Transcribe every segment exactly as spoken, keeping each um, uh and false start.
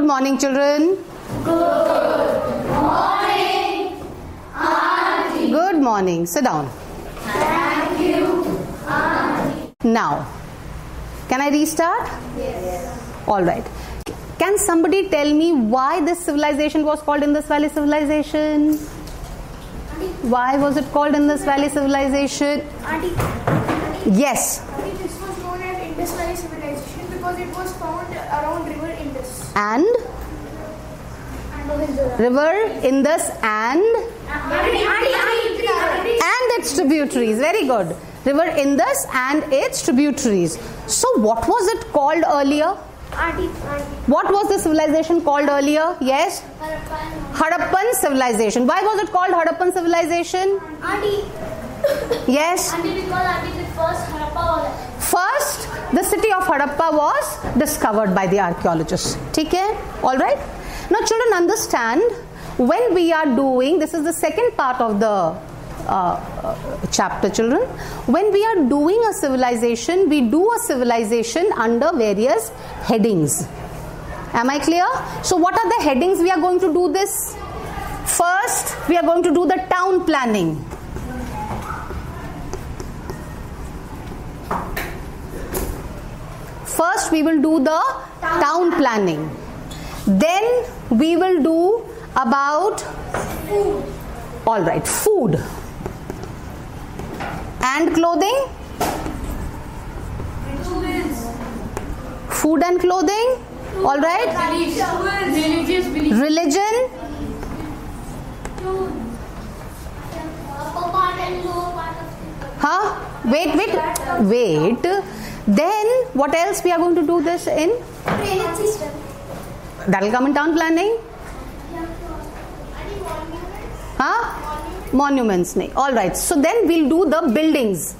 Good morning, children. Good morning, Auntie. Good morning. Sit down. Thank you, Auntie. Now, can I restart? Yes. All right. Can somebody tell me why this civilization was called Indus Valley Civilization? Auntie. Why was it called Indus Valley Civilization? Auntie. Auntie. Yes. Auntie, this was known as Indus Valley Civilization because it was found around River Indus. And? And River Indus and? Auntie, Auntie, Auntie. And its tributaries. Very good. River Indus and its tributaries. So what was it called earlier? Auntie, Auntie. What was the civilization called earlier? Yes? Harappan. Harappan civilization. Why was it called Harappan civilization? Auntie. Yes? Auntie, because Auntie, the first Harappa was. First, the city of Harappa was discovered by the archaeologists. Okay? Alright? Now children, understand, when we are doing, this is the second part of the uh, uh, chapter, children. When we are doing a civilization, we do a civilization under various headings. Am I clear? So what are the headings we are going to do this? First, we are going to do the town planning. First, we will do the town planning. Then we will do about Food. all right, food and clothing. Rituals. Food and clothing. All right. Religious beliefs. Religion. Upper part and lower part of the. Huh? Wait, wait, wait. Then what else we are going to do this in? Drainage system. That will come in town planning. Huh? Monuments. nahi. All right. So then we'll do the buildings.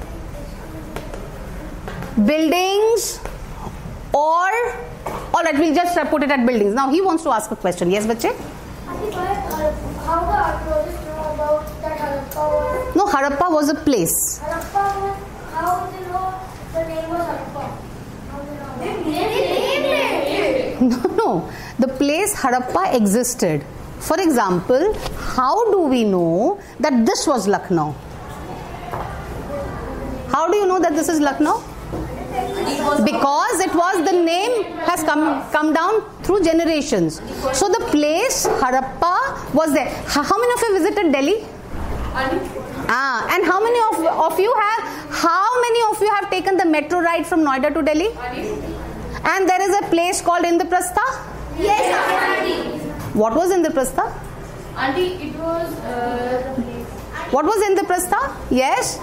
Buildings or all right. We'll just put it at buildings. Now he wants to ask a question. Yes, bache? How the archaeologists know about that Harappa was? No, Harappa was a place. Harappa was, how do they know the name was Harappa? How do they know? They named it. No, no. The place Harappa existed. For example, how do we know that this was Lucknow? How do you know that this is Lucknow? Because it was, the name has come come down through generations. So the place Harappa was there. How many of you visited Delhi? Ah, and how many of, of you have how many of you have taken the metro ride from Noida to Delhi? And there is a place called Indraprastha? Yes, Auntie. What was Indraprastha? Auntie, it was uh, What was Indraprastha? Yes?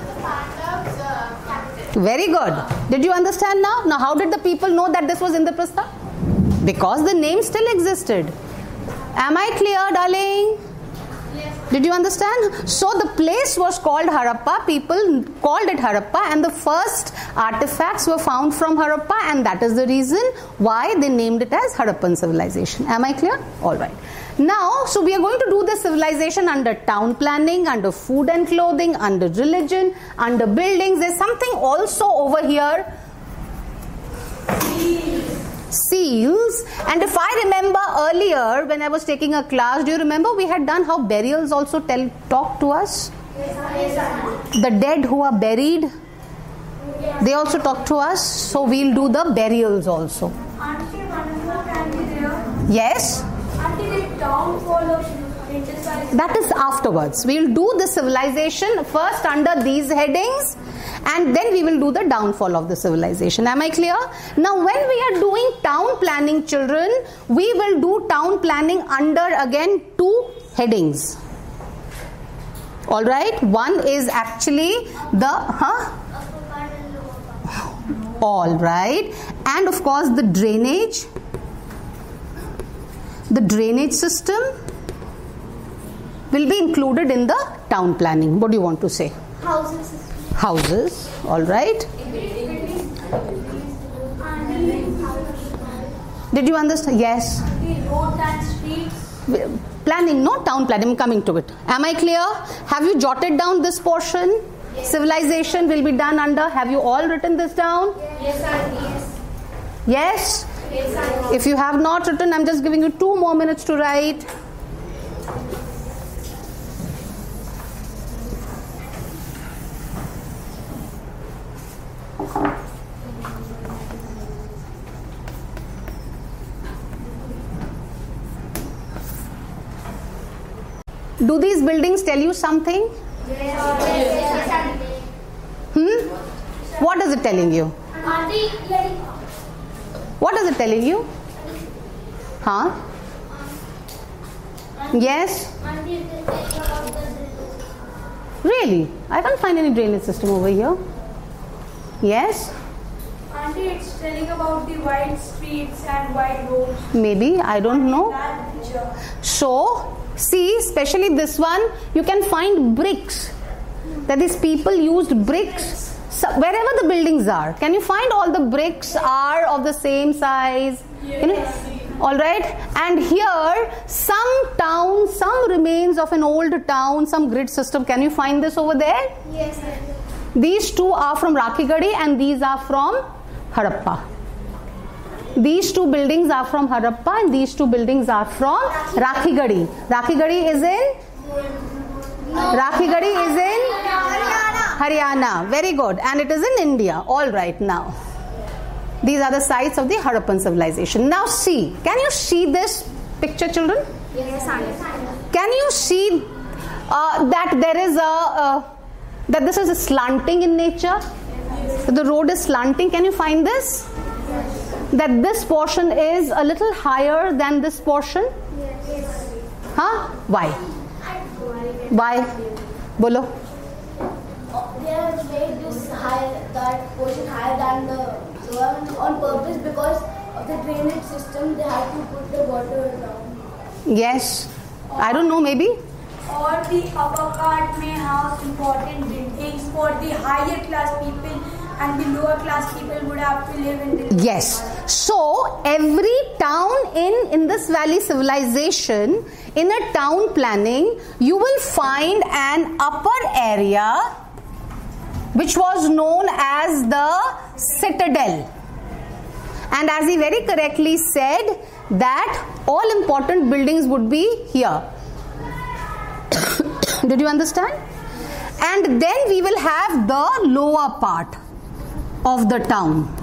Very good. Did you understand now? Now how did the people know that this was Indraprastha? Because the name still existed. Am I clear, darling? Yes. Did you understand? So the place was called Harappa. People called it Harappa, and the first artifacts were found from Harappa, and that is the reason why they named it as Harappan civilization. Am I clear? All right. Now, so we are going to do the civilization under town planning, under food and clothing, under religion, under buildings. There's something also over here. Seals. And if I remember earlier when I was taking a class, do you remember we had done how burials also tell talk to us? Yes, The dead who are buried, they also talk to us. So we'll do the burials also. Auntie, one more can be there. Yes? Auntie, the downfall of Indus Valley. That is afterwards. We'll do the civilization first under these headings, and then we will do the downfall of the civilization. Am I clear? Now when we are doing town planning, children, we will do town planning under again two headings. All right. One is actually the huh? Upper part and lower part. All right. And of course the drainage. The drainage system will be included in the town planning. What do you want to say? Houses. Houses. All right. Did you understand? Yes. The roads and streets. Planning, no town planning. I'm coming to it. Am I clear? Have you jotted down this portion? Yes. Civilization will be done under. Have you all written this down? Yes, Auntie. Yes. Yes. If you have not written, I'm just giving you two more minutes to write. Do these buildings tell you something? Hmm? What is it telling you? What is it telling you? Huh? Yes? Really? I can't find any drainage system over here. Yes? Auntie, it's telling about the wide streets and wide roads. Maybe, I don't know. That picture. So, see, especially this one, you can find bricks. That is, people used bricks. So wherever the buildings are, can you find all the bricks are of the same size? Yes. You know? All right. And here, some town, some remains of an old town, some grid system. Can you find this over there? Yes. These two are from Rakhigadi and these are from Harappa. These two buildings are from Harappa and these two buildings are from Rakhigadi. Rakhigadi is in? No. Rakhigadi is in? Haryana. Haryana. Very good. And it is in India. All right now. These are the sites of the Harappan civilization. Now see. Can you see this picture, children? Yes, can you see uh, that there is a... Uh, that this is a slanting in nature? Yes. The road is slanting. Can you find this? Yes. That this portion is a little higher than this portion? Yes. Huh? Why? Why? Bolo. They have made this high, that portion higher than the lower on purpose because of the drainage system. They have to put the water down. Yes. I don't know, maybe. Or the upper part may have important buildings for the higher class people and the lower class people would have to live in the... Yes. So, every town in, in this valley civilization, in a town planning, you will find an upper area which was known as the citadel. And as he very correctly said, that all important buildings would be here. Did you understand? And then we will have the lower part of the town.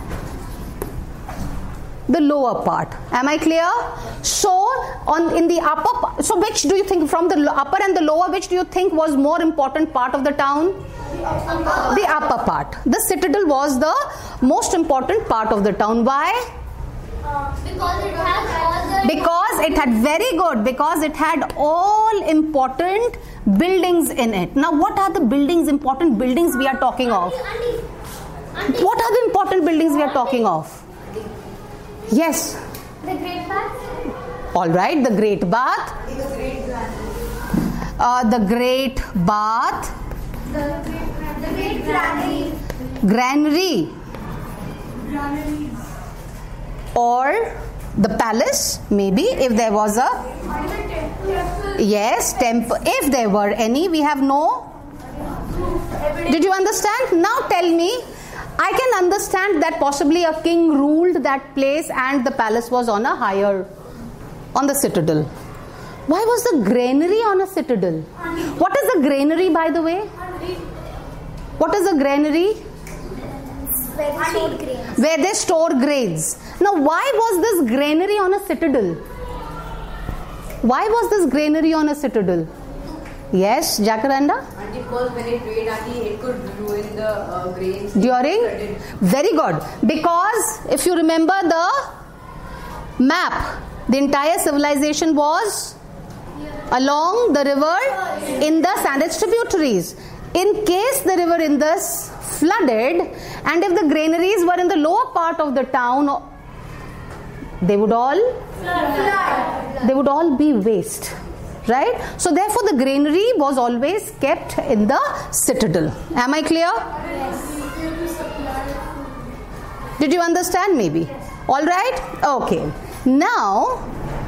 The lower part. Am I clear? So, on in the upper, so which do you think, from the upper and the lower, which do you think was more important part of the town? The upper part. The citadel was the most important part of the town. Why? Because it has all the... Because it had, very good, because it had all important buildings in it. Now what are the buildings, important buildings we are talking of? Auntie, auntie, What are the important buildings we are talking of? Yes. the Great Bath. All right, the Great Bath. Uh, the Great Bath. The Great, the great Granary. Granary. Or the palace, maybe, if there was a... Yes, temple. If there were any, we have no... Did you understand? Now tell me, I can understand that possibly a king ruled that place and the palace was on a higher, on the citadel. Why was the granary on a citadel? What is a granary, by the way? What is a granary? Where they stored grains. Where they store grains. Now, why was this granary on a citadel? Why was this granary on a citadel? Yes, Jacaranda? And because when it rained, it could ruin the uh, grains. During? Very good. Because if you remember the map, the entire civilization was along the river Indus and its tributaries. In case the river Indus flooded and if the granaries were in the lower part of the town, they would all they would all be waste, right? So therefore the granary was always kept in the citadel. Am I clear? Did you understand? Maybe. All right. Okay. Now,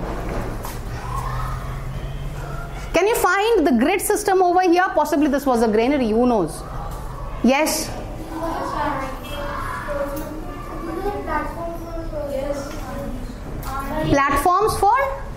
can you find the grid system over here? Possibly this was a granary. Who knows? Yes. Platforms for?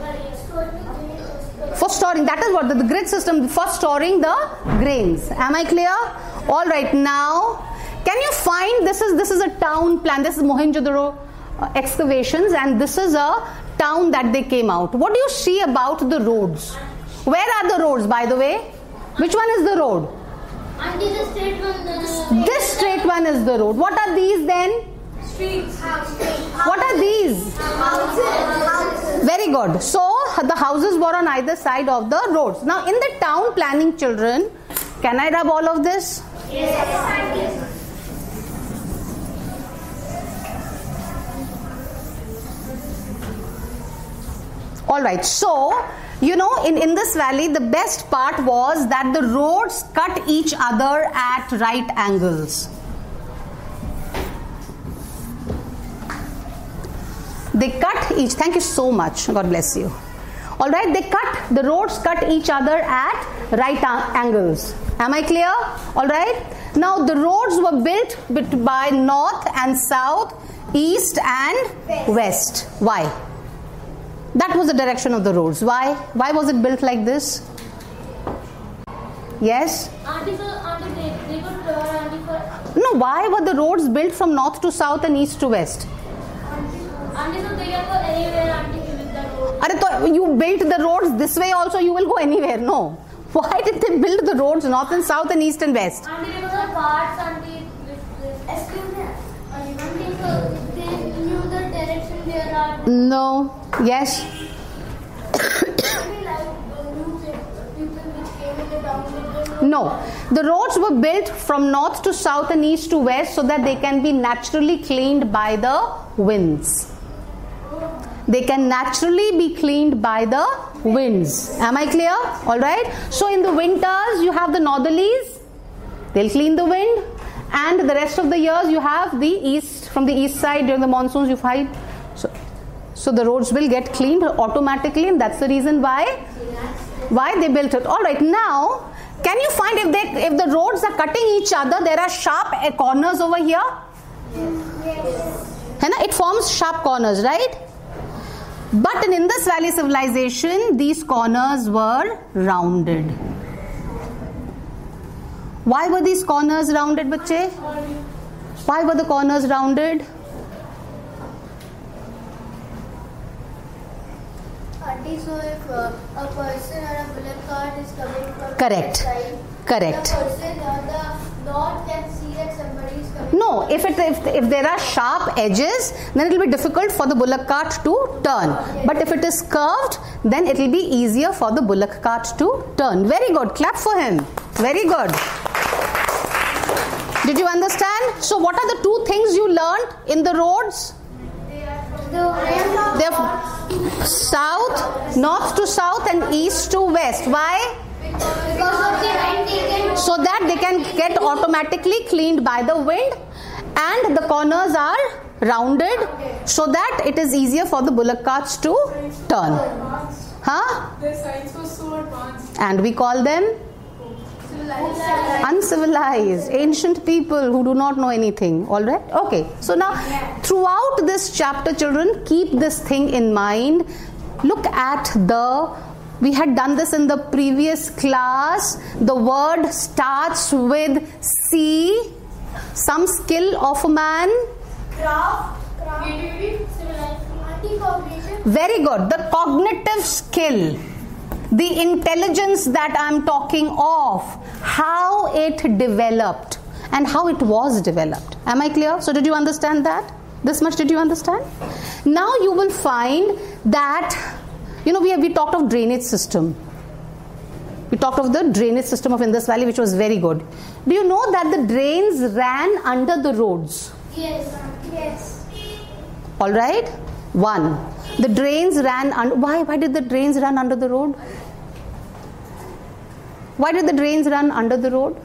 For storing. That is what the, the grid system for storing the grains. Am I clear? All right. Now, can you find, this is this is a town plan. This is Mohenjo-daro uh, excavations, and this is a town that they came out. What do you see about the roads? Where are the roads, by the way? Which one is the road? Auntie, the straight one. Uh, this straight one is the road. What are these then? Streets. What are these? Houses. Very good. So the houses were on either side of the roads. Now in the town planning, children, can I rub all of this? Yes. All right. So, you know, in, in this valley, the best part was that the roads cut each other at right angles. They cut each, thank you so much, God bless you. All right, they cut, the roads cut each other at right angles. Am I clear? All right. Now the roads were built by north and south, east and west. Why? That was the direction of the roads. Why? Why was it built like this? Yes? Auntie, so, auntie, they, they could turn, auntie, for... No, why were the roads built from north to south and east to west? Auntie, so they can go anywhere, auntie, with the road. Are you built the roads this way also, you will go anywhere? No. Why did they build the roads north and south and east and west? Auntie, because of parts, auntie, excuse me. Auntie, so they knew the direction there are. No. Yes. No. The roads were built from north to south and east to west so that they can be naturally cleaned by the winds. They can naturally be cleaned by the winds. Am I clear? All right. So in the winters you have the northerlies. They'll clean the wind. And the rest of the years you have the east, from the east side during the monsoons you find. So, so the roads will get cleaned automatically, and that's the reason why why they built it. All right. Now, can you find if they if the roads are cutting each other, there are sharp corners over here? Yes. It forms sharp corners, right? But in Indus Valley civilization, these corners were rounded. Why were these corners rounded, bache? Why were the corners rounded? Auntie, so if uh, a person or a bullock cart is coming from Correct. the side, Correct. the person on the north can see that somebody is coming. No, if it if, if there are sharp edges, then it will be difficult for the bullock cart to turn. But if it is curved, then it will be easier for the bullock cart to turn. Very good. Clap for him. Very good. Did you understand? So what are the two things you learned in the roads? They're south, north to south and east to west. Why? So that they can get automatically cleaned by the wind, and the corners are rounded so that it is easier for the bullock carts to turn. Huh? Their science was so advanced. And we call them uncivilized, ancient people who do not know anything. All right? Okay. So now, throughout this chapter, children, keep this thing in mind. Look at the, we had done this in the previous class. The word starts with C, some skill of a man. Craft, creativity, civilization, Very good. The cognitive skill, the intelligence that I'm talking of, how it developed and how it was developed. Am I clear? So did you understand that? This much did you understand? Now you will find that, you know, we have we talked of drainage system. We talked of the drainage system of Indus Valley, which was very good. Do you know that the drains ran under the roads? Yes. Yes. All right. One. The drains ran under. Why? Why did the drains run under the road? Why did the drains run under the road?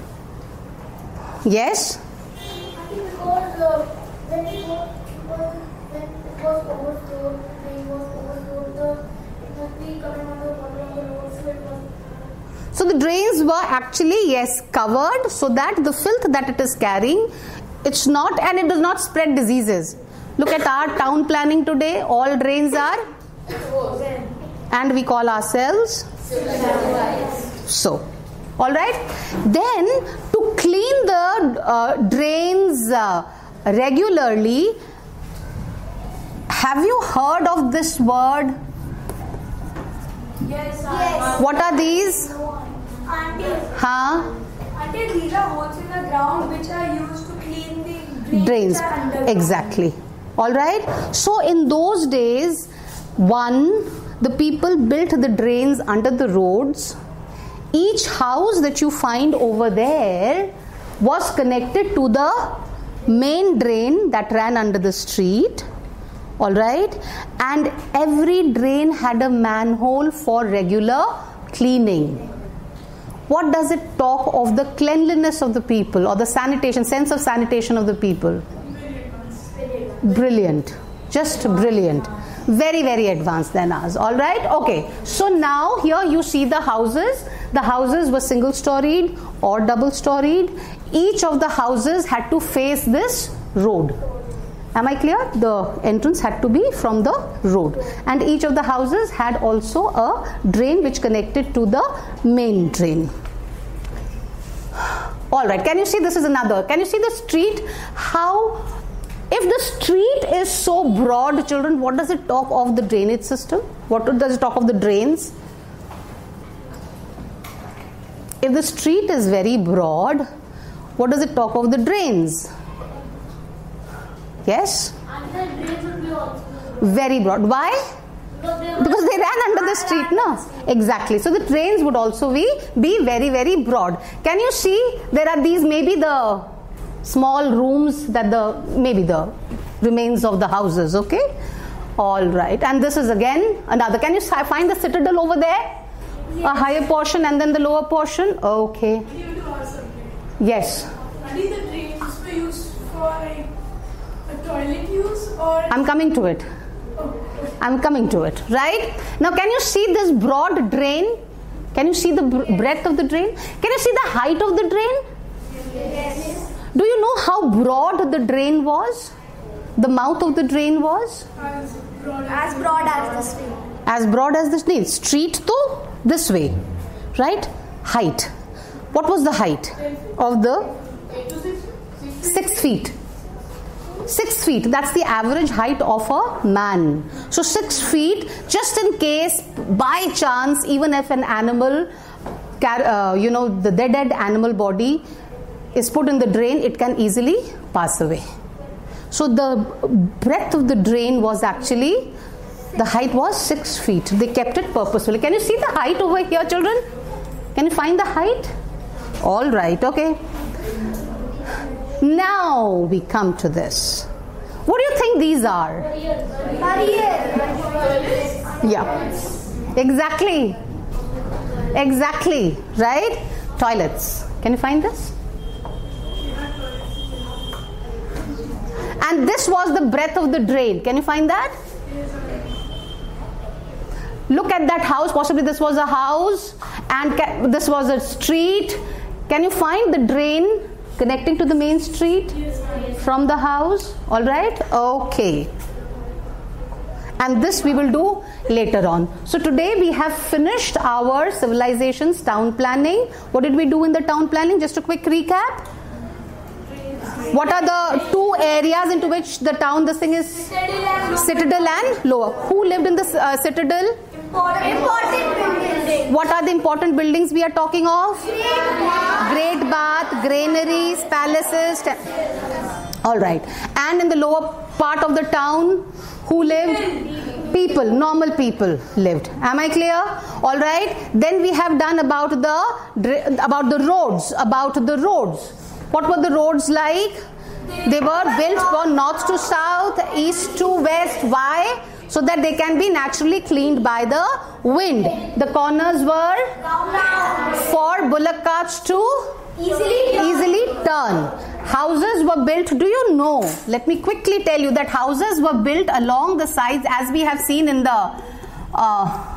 Yes. Because uh, when it was when it was overflowed, the rain was overflowed, the it would be coming on the water on the road, so it was. So the drains were actually, yes, covered so that the filth that it is carrying, it's not, and it does not spread diseases. Look at our town planning today. All drains are, and we call ourselves so. All right. Then to clean the uh, drains uh, regularly, have you heard of this word? Yes. Yes. What are these? Auntie, Huh? auntie, these are holes in the ground which are used to clean the drains. Drains. that are underground. Exactly. All right. So in those days, one, the people built the drains under the roads. Each house that you find over there was connected to the main drain that ran under the street. All right. And every drain had a manhole for regular cleaning. What does it talk of the cleanliness of the people or the sanitation, sense of sanitation of the people? Brilliant. Just brilliant. Very, very advanced than ours. All right. Okay. So now here you see the houses. The houses were single storied or double storied. Each of the houses had to face this road. Am I clear? The entrance had to be from the road. And each of the houses had also a drain which connected to the main drain. All right. Can you see this is another? Can you see the street? How, if the street is so broad, children, what does it talk of the drainage system? What does it talk of the drains? If the street is very broad, what does it talk of the drains? Yes? And the drains would be also Very broad. Why? because they were Because they ran under the street, no? Exactly. So the drains would also be, be very, very broad. Can you see there are these, maybe the small rooms that the, maybe the remains of the houses, okay? All right. And this is again another. Can you find the citadel over there? A higher portion and then the lower portion? Okay. I need to ask something. Yes. Are these the drains were used for like a toilet use or? I'm coming to it. I'm coming to it. Right? Now can you see this broad drain? Can you see the br- breadth of the drain? Can you see the height of the drain? yes. Do you know how broad the drain was? The mouth of the drain was? As broad As broad as the street. As broad as the street. Street to this way. Right? Height. What was the height of the? eight to six, six, Six feet. Six feet. That's the average height of a man. So six feet, just in case, by chance, even if an animal, uh, you know, the dead animal body is put in the drain, it can easily pass away. So the breadth of the drain was actually, the height was six feet. They kept it purposefully. Can you see the height over here, children? Can you find the height? All right. Okay. Now we come to this. What do you think these are? Yeah. Exactly. Exactly. Right? Toilets. Can you find this? And this was the breadth of the drain. Can you find that? Look at that house. Possibly this was a house and ca- this was a street. Can you find the drain connecting to the main street from the house? All right. Okay. And this we will do later on. So today we have finished our civilizations town planning. What did we do in the town planning? Just a quick recap. What are the two areas into which the town, this thing is? Citadel and lower. Who lived in the uh, citadel? Important buildings. What are the important buildings we are talking of? Great bath, granaries, palaces. Te- All right. And in the lower part of the town, who lived? People, normal people lived. Am I clear? All right. Then we have done about the about the roads, about the roads. What were the roads like? They were built from north to south, east to west. Why? So that they can be naturally cleaned by the wind. The corners were for bullock carts to Easily turn. easily turn. Houses were built, do you know? Let me quickly tell you that houses were built along the sides as we have seen in the uh,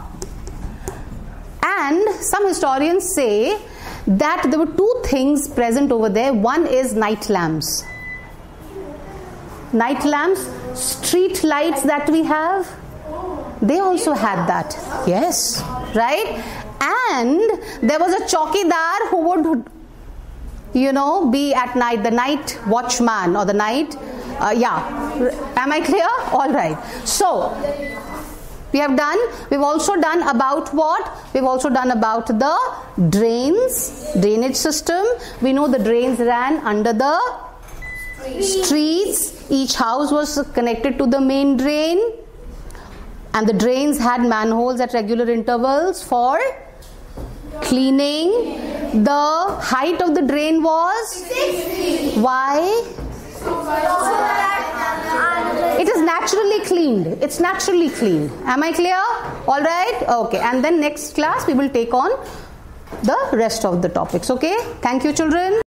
and some historians say that there were two things present over there. One is night lamps. Night lamps street lights that we have? They also had that. Yes, right? And there was a chowkidar who would, you know, be at night, the night watchman or the night, uh, yeah. Am I clear? All right. So, we have done, we've also done about what? We've also done about the drains, drainage system. We know the drains ran under the streets. Each house was connected to the main drain. And the drains had manholes at regular intervals for cleaning. The height of the drain was? Six feet. Why? It is naturally cleaned. It's naturally cleaned. Am I clear? All right? Okay. And then next class we will take on the rest of the topics. Okay? Thank you, children.